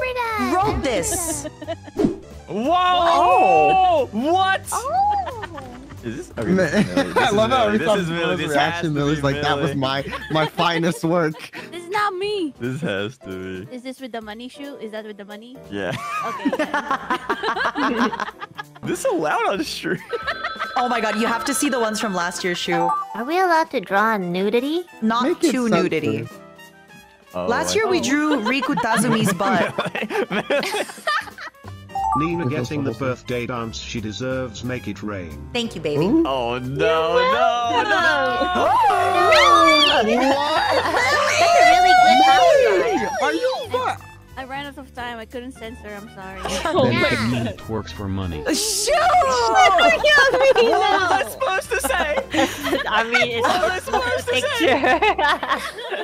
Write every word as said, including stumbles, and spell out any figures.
that. wrote this? Whoa! Oh! What? Oh. Is this? Okay, this is Millie. This I is love how Millie. every This time is Millie. Millie's This has reaction, to Millie's be like, that was Millie. my my finest work. This is not me. This has to be. Is this with the money shoe? Is that with the money? Yeah. Okay. Yeah. This is allowed on the street. Oh my god, you have to see the ones from last year's shoe. Are we allowed to draw nudity? Not Make it too sensitive. nudity. Oh, Last I- year we drew Riku Tazumi's butt. Nina getting the birthday dance she deserves. Make it rain. Thank you, baby. Ooh. Oh no, no, no! That's a really good outline. Are you fuck? I ran out of time. I couldn't censor. I'm sorry. Oh my god. It works for money. Shoot! What was I supposed to say? I mean, it's What was I a supposed to say? picture.